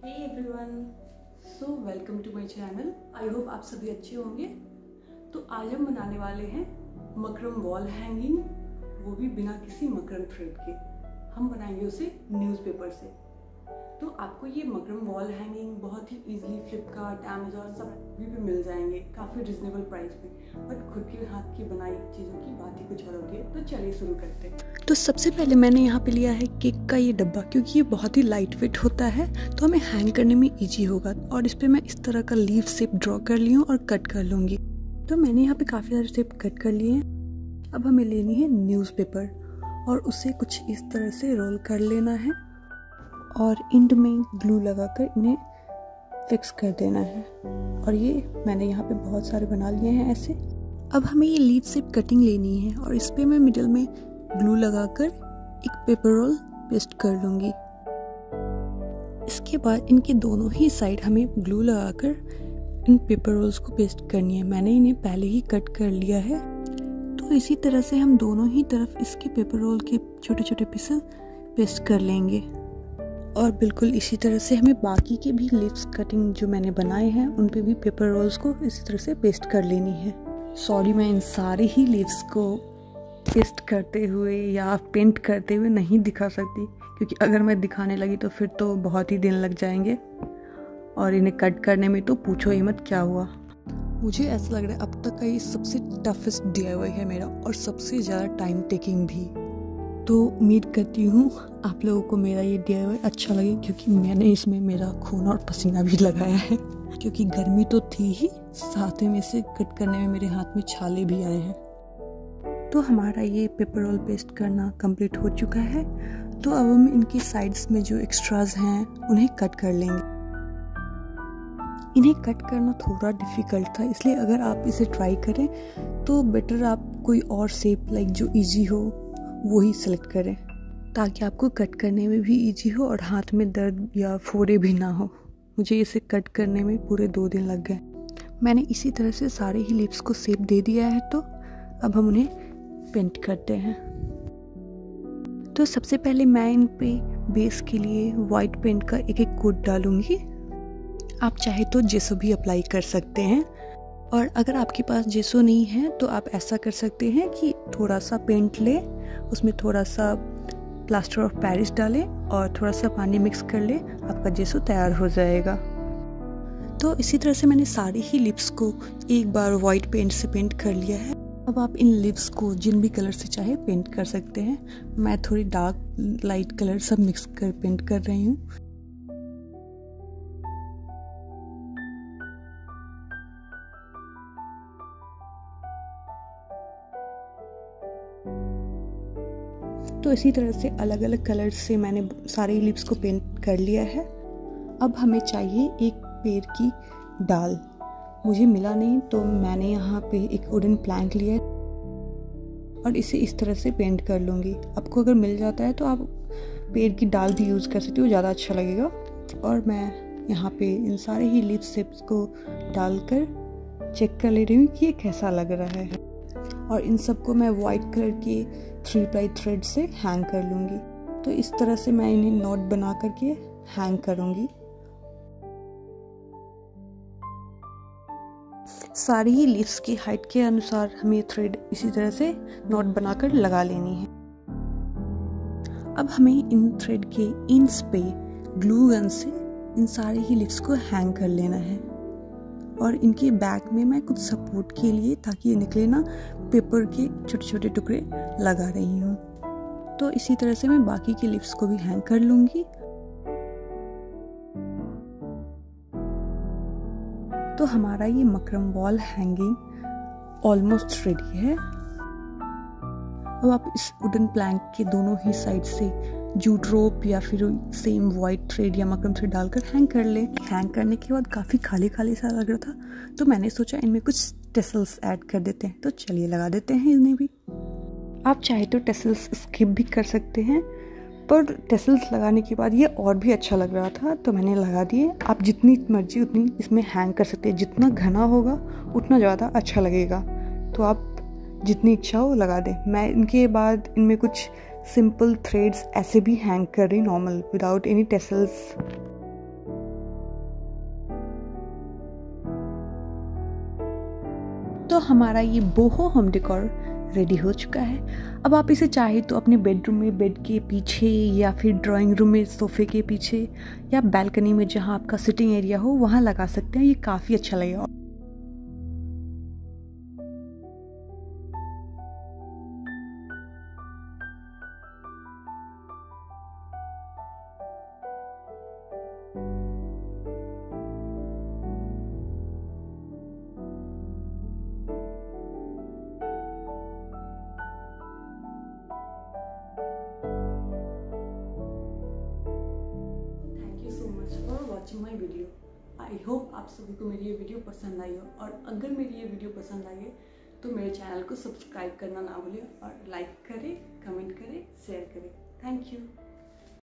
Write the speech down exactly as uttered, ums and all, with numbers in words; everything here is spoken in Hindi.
Hey everyone, so welcome to my channel. I hope आप सभी अच्छे होंगे। तो आज हम बनाने वाले हैं मकरम वॉल हैंगिंग, वो भी बिना किसी मकरम थ्रेड के। हम बनाएंगे उसे न्यूज़पेपर से। तो आपको ये मकरम वॉल हैंगिंग बहुत ही इजीली फ्लिपकार्ट, अमेजोन सब भी पे मिल जाएंगे काफ़ी रिजनेबल प्राइस पे। बट खुद के हाथ की बनाई चीज़ों की बात ही कुछ और होगी। तो चलिए शुरू करते हैं। तो सबसे पहले मैंने यहाँ पे लिया है केक का ये डब्बा, क्योंकि ये बहुत ही लाइट वेट होता है तो हमें हैंग करने में ईजी होगा। और इस पर मैं इस तरह का लीफ शेप ड्रॉ कर ली हूँ और कट कर लूँगी। तो मैंने यहाँ पे काफ़ी सारे शेप कट कर लिए हैं। अब हमें लेनी है न्यूज़पेपर और उसे कुछ इस तरह से रोल कर लेना है और एंड में ग्लू लगाकर इन्हें फिक्स कर देना है। और ये मैंने यहाँ पे बहुत सारे बना लिए हैं ऐसे। अब हमें ये लीफ शेप कटिंग लेनी है और इस पे मैं मिडिल में ग्लू लगाकर एक पेपर रोल पेस्ट कर लूँगी। इसके बाद इनके दोनों ही साइड हमें ग्लू लगाकर इन पेपर रोल्स को पेस्ट करनी है। मैंने इन्हें पहले ही कट कर लिया है। तो इसी तरह से हम दोनों ही तरफ इसके पेपर रोल के छोटे छोटे पीसेस पेस्ट कर लेंगे। और बिल्कुल इसी तरह से हमें बाकी के भी लीव्स कटिंग जो मैंने बनाए हैं उन पे भी पेपर रोल्स को इसी तरह से पेस्ट कर लेनी है। सॉरी, मैं इन सारे ही लीव्स को पेस्ट करते हुए या पेंट करते हुए नहीं दिखा सकती, क्योंकि अगर मैं दिखाने लगी तो फिर तो बहुत ही दिन लग जाएंगे और इन्हें कट करने में तो पूछो ही मत क्या हुआ। मुझे ऐसा लग रहा है अब तक का ये सबसे टफेस्ट डी आई वाई है मेरा और सबसे ज़्यादा टाइम टेकिंग भी। तो उम्मीद करती हूँ आप लोगों को मेरा ये डी आई वाई अच्छा लगे, क्योंकि मैंने इसमें मेरा खून और पसीना भी लगाया है। क्योंकि गर्मी तो थी ही, साथ में से कट करने में मेरे हाथ में छाले भी आए हैं। तो हमारा ये पेपर रोल पेस्ट करना कंप्लीट हो चुका है। तो अब हम इनकी साइड्स में जो एक्स्ट्राज हैं उन्हें कट कर लेंगे। इन्हें कट करना थोड़ा डिफ़िकल्ट था, इसलिए अगर आप इसे ट्राई करें तो बेटर आप कोई और शेप लाइक जो इजी हो वही सेलेक्ट करें, ताकि आपको कट करने में भी इजी हो और हाथ में दर्द या फोड़े भी ना हो। मुझे इसे कट करने में पूरे दो दिन लग गए। मैंने इसी तरह से सारे ही लिप्स को शेप दे दिया है। तो अब हम उन्हें पेंट करते हैं। तो सबसे पहले मैं इन पे बेस के लिए वाइट पेंट का एक एक कोट डालूंगी। आप चाहे तो जेसो भी अप्लाई कर सकते हैं, और अगर आपके पास जेसो नहीं है तो आप ऐसा कर सकते हैं कि थोड़ा सा पेंट लें, उसमें थोड़ा सा प्लास्टर ऑफ पेरिस डालें और थोड़ा सा पानी मिक्स कर लें, आपका जेसो तैयार हो जाएगा। तो इसी तरह से मैंने सारे ही लिप्स को एक बार वाइट पेंट से पेंट कर लिया है। अब आप इन लिप्स को जिन भी कलर से चाहे पेंट कर सकते हैं। मैं थोड़ी डार्क लाइट कलर सब मिक्स कर पेंट कर रही हूँ। तो इसी तरह से अलग अलग कलर से मैंने सारे लिप्स को पेंट कर लिया है। अब हमें चाहिए एक पेड़ की डाल। मुझे मिला नहीं तो मैंने यहाँ पे एक वुडन प्लैंक लिया और इसे इस तरह से पेंट कर लूँगी। आपको अगर मिल जाता है तो आप पेड़ की डाल भी यूज़ कर सकते हो, ज़्यादा अच्छा लगेगा। और मैं यहाँ पे इन सारे ही लिप शेप्स को डालकर चेक कर ले रही हूँ कि ये कैसा लग रहा है। और इन सबको मैं वाइट कलर के थ्री प्लाई थ्रेड से हैंग कर लूँगी। तो इस तरह से मैं इन्हें नॉट बना करके हैंग करूँगी। सारी ही लीव्स की हाइट के अनुसार हमें थ्रेड इसी तरह से नॉट बनाकर लगा लेनी है। अब हमें इन थ्रेड के एंड्स पे ग्लू गन से इन सारे ही लीव्स को हैंग कर लेना है। और इनके बैक में मैं कुछ सपोर्ट के लिए, ताकि ये निकले ना, पेपर के छोटे छोटे टुकड़े लगा रही हूँ। तो इसी तरह से मैं बाकी के लिप्स को भी हैंग कर लूँगी। तो हमारा ये macrame wall hanging almost ready है। अब आप इस वुडन प्लैंक के दोनों ही साइड से जूट रोप या फिर सेम वाइट थ्रेड या मकरम थ्रेड डालकर हैंग कर ले। हैंग करने के बाद काफ़ी खाली खाली सा लग रहा था, तो मैंने सोचा इनमें कुछ टेसल्स ऐड कर देते हैं। तो चलिए लगा देते हैं इन्हें भी। आप चाहे तो टेसल्स स्किप भी कर सकते हैं, पर टेसल्स लगाने के बाद ये और भी अच्छा लग रहा था तो मैंने लगा दिए। आप जितनी मर्जी उतनी इसमें हैंग कर सकते हैं, जितना घना होगा उतना ज़्यादा अच्छा लगेगा। तो आप जितनी इच्छा हो लगा दें। मैं इनके बाद इनमें कुछ सिंपल थ्रेड्स ऐसे भी हैंग कर रही नॉर्मल विदाउट एनी टेसल्स। हमारा ये बोहो होम डेकोर रेडी हो चुका है। अब आप इसे चाहे तो अपने बेडरूम में बेड के पीछे, या फिर ड्राइंग रूम में सोफ़े के पीछे, या बालकनी में जहाँ आपका सिटिंग एरिया हो वहाँ लगा सकते हैं। ये काफ़ी अच्छा लगेगा। Watching my video. I hope आप सभी को मेरी ये वीडियो पसंद आई हो, और अगर मेरी ये वीडियो पसंद आई है तो मेरे चैनल को सब्सक्राइब करना ना भूलें, और लाइक करें, कमेंट करें, शेयर करें। Thank you.